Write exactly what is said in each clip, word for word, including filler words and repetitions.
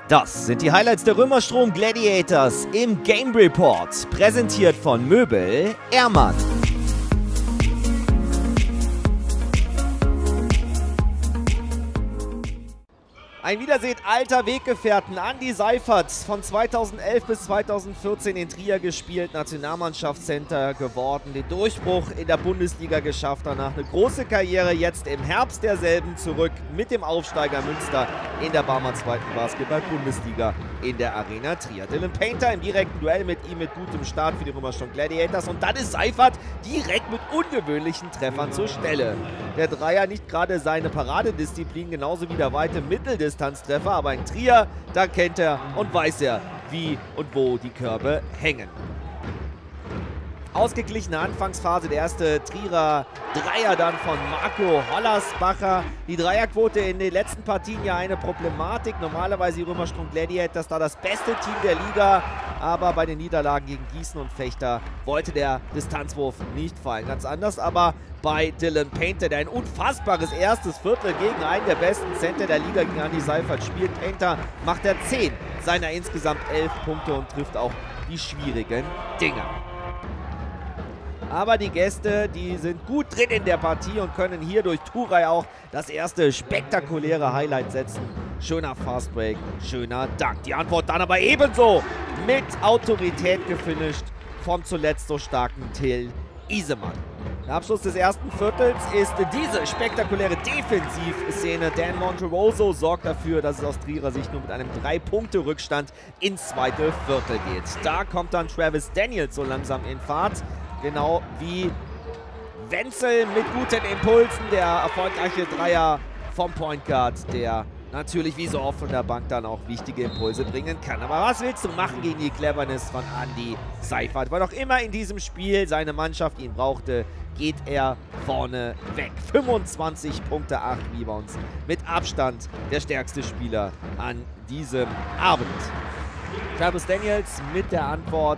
Das sind die Highlights der Römerstrom Gladiators im Game Report, präsentiert von Möbel Ehrmann. Ein Wiedersehen alter Weggefährten. Andi Seifert, von zweitausendelf bis zweitausendvierzehn in Trier gespielt, Nationalmannschaftscenter geworden, den Durchbruch in der Bundesliga geschafft, danach eine große Karriere, jetzt im Herbst derselben zurück mit dem Aufsteiger Münster in der Barmer zweiten Basketball-Bundesliga in der Arena Trier. Dylan Painter im direkten Duell mit ihm mit gutem Start für die Römerstrom Gladiators, und dann ist Seifert direkt mit ungewöhnlichen Treffern zur Stelle. Der Dreier nicht gerade seine Paradedisziplin, genauso wie der weite Mitteldistanztreffer, aber in Trier, da kennt er und weiß er, wie und wo die Körbe hängen. Ausgeglichene Anfangsphase, der erste Trierer Dreier dann von Marco Hollersbacher. Die Dreierquote in den letzten Partien ja eine Problematik. Normalerweise die Römerstrom Gladiators da das beste Team der Liga, aber bei den Niederlagen gegen Gießen und Fechter wollte der Distanzwurf nicht fallen. Ganz anders aber bei Dylan Painter, der ein unfassbares erstes Viertel gegen einen der besten Center der Liga, gegen Andi Seifert spielt. Painter macht er zehn seiner insgesamt elf Punkte und trifft auch die schwierigen Dinger. Aber die Gäste, die sind gut drin in der Partie und können hier durch Turay auch das erste spektakuläre Highlight setzen. Schöner Fastbreak, schöner Dank. Die Antwort dann aber ebenso mit Autorität gefinisht vom zuletzt so starken Till Isemann. Der Abschluss des ersten Viertels ist diese spektakuläre Defensivszene. Dan Monteroso sorgt dafür, dass es aus Trierer Sicht nur mit einem drei Punkte Rückstand ins zweite Viertel geht. Da kommt dann Travis Daniels so langsam in Fahrt. Genau wie Wenzel mit guten Impulsen, der erfolgreiche Dreier vom Point Guard, der natürlich wie so oft von der Bank dann auch wichtige Impulse bringen kann. Aber was willst du machen gegen die Cleverness von Andi Seifert? Weil auch immer in diesem Spiel seine Mannschaft ihn brauchte, geht er vorne weg. fünfundzwanzig Punkte, acht Rebounds. Mit Abstand der stärkste Spieler an diesem Abend. Travis Daniels mit der Antwort.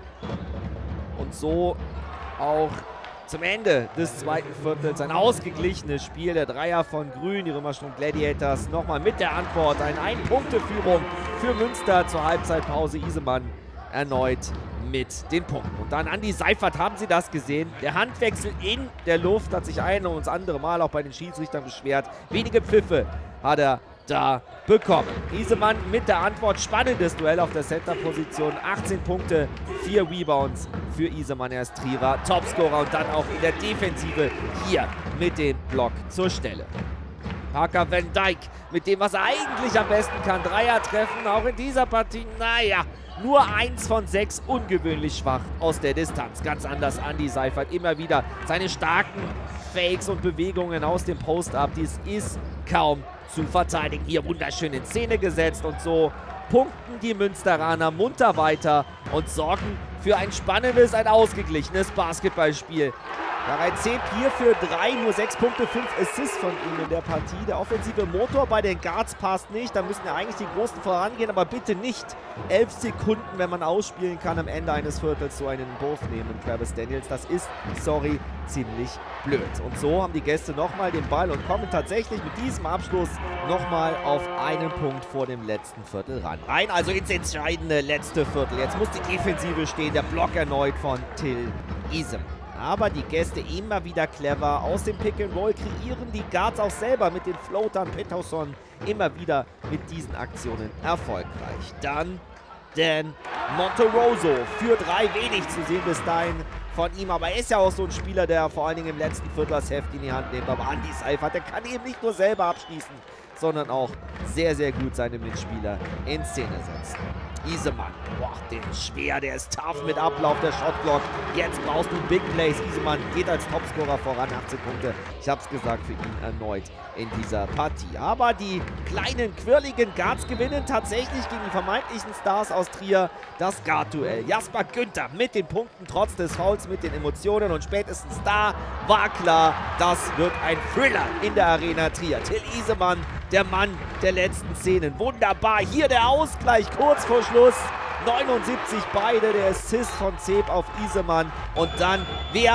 Und so auch zum Ende des zweiten Viertels ein ausgeglichenes Spiel. Der Dreier von Grün, die Römerstrom Gladiators nochmal mit der Antwort. Eine Ein-Punkte-Führung für Münster zur Halbzeitpause. Isemann erneut mit den Punkten. Und dann Andi Seifert, haben Sie das gesehen? Der Handwechsel in der Luft hat sich ein und das andere Mal auch bei den Schiedsrichtern beschwert. Wenige Pfiffe hat er da bekommen. Isemann mit der Antwort, spannendes Duell auf der Center-Position. achtzehn Punkte, vier Rebounds für Isemann. Er ist Trierer Topscorer und dann auch in der Defensive hier mit dem Block zur Stelle. Parker Van Dijk mit dem, was er eigentlich am besten kann. Dreier treffen, auch in dieser Partie, naja, nur eins von sechs, ungewöhnlich schwach aus der Distanz. Ganz anders Andi Seifert, immer wieder seine starken Fakes und Bewegungen aus dem Post-Up. Dies ist kaum zu verteidigen. Hier wunderschön in Szene gesetzt und so punkten die Münsteraner munter weiter und sorgen für ein spannendes, ein ausgeglichenes Basketballspiel. Darei Zep hier für drei, nur sechs Punkte, fünf Assists von ihm in der Partie. Der offensive Motor bei den Guards passt nicht. Da müssen ja eigentlich die Großen vorangehen, aber bitte nicht elf Sekunden, wenn man ausspielen kann, am Ende eines Viertels so einen Wurf nehmen. Travis Daniels, das ist, sorry, ziemlich blöd. Und so haben die Gäste nochmal den Ball und kommen tatsächlich mit diesem Abschluss nochmal auf einen Punkt vor dem letzten Viertel ran. Rein also ins entscheidende letzte Viertel. Jetzt muss die Defensive stehen, der Block erneut von Till Isemann. Aber die Gäste immer wieder clever. Aus dem Pick and Roll kreieren die Guards auch selber mit den Floatern. Peterson immer wieder mit diesen Aktionen erfolgreich. Dann Dan Monteroso für drei, wenig zu sehen bis dahin von ihm. Aber er ist ja auch so ein Spieler, der vor allen Dingen im letzten Viertel das Heft in die Hand nimmt. Aber Andi Seifert, der kann eben nicht nur selber abschließen, sondern auch sehr, sehr gut seine Mitspieler in Szene setzen. Isemann, boah, der ist schwer, der ist tough mit Ablauf der Shotblock. Jetzt brauchst du Big Plays. Isemann geht als Topscorer voran, achtzehn Punkte. Ich hab's gesagt, für ihn erneut in dieser Partie. Aber die kleinen, quirligen Guards gewinnen tatsächlich gegen die vermeintlichen Stars aus Trier das Guard-Duell. Jasper Günther mit den Punkten, trotz des Fouls, mit den Emotionen. Und spätestens da war klar, das wird ein Thriller in der Arena Trier. Till Isemann, der Mann der letzten Szenen. Wunderbar, hier der Ausgleich kurz vor Schluss. neunundsiebzig beide, der Assist von Zep auf Isemann. Und dann, wer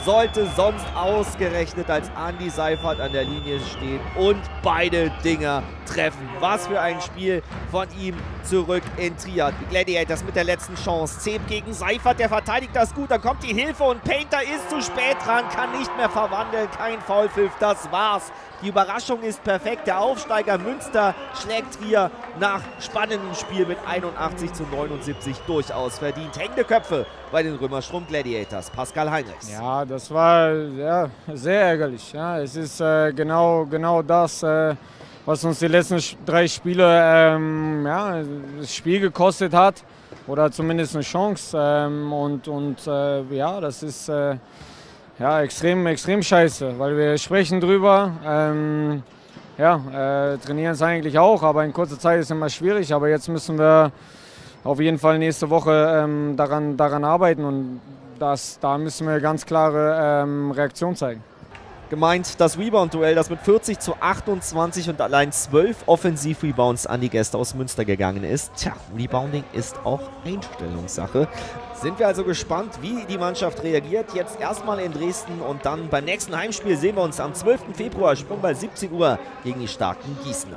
sollte sonst ausgerechnet als Andi Seifert an der Linie stehen und beide Dinger treffen. Was für ein Spiel von ihm zurück in Triad. Die Gladiators mit der letzten Chance. Zeb gegen Seifert, der verteidigt das gut. Dann kommt die Hilfe und Painter ist zu spät dran, kann nicht mehr verwandeln. Kein Foulpfiff, das war's. Die Überraschung ist perfekt. Der Aufsteiger Münster schlägt Trier nach spannendem Spiel mit einundachtzig zu neunundsiebzig durchaus verdient. Hängende Köpfe bei den Römerstrom Gladiators. Pascal Heinrichs. Ja, das war ja, sehr ärgerlich. Ja, es ist äh, genau, genau das, äh, was uns die letzten drei Spiele ähm, ja, das Spiel gekostet hat. Oder zumindest eine Chance. Ähm, und und äh, ja, das ist äh, ja, extrem, extrem scheiße, weil wir sprechen drüber. Ähm, ja, äh, trainieren es eigentlich auch, aber in kurzer Zeit ist es immer schwierig. Aber jetzt müssen wir auf jeden Fall nächste Woche ähm, daran, daran arbeiten und das, da müssen wir ganz klare ähm, Reaktion zeigen. Gemeint das Rebound-Duell, das mit vierzig zu achtundzwanzig und allein zwölf Offensiv-Rebounds an die Gäste aus Münster gegangen ist. Tja, Rebounding ist auch Einstellungssache. Sind wir also gespannt, wie die Mannschaft reagiert. Jetzt erstmal in Dresden und dann beim nächsten Heimspiel sehen wir uns am zwölften Februar, Sprungball siebzehn Uhr gegen die starken Gießener.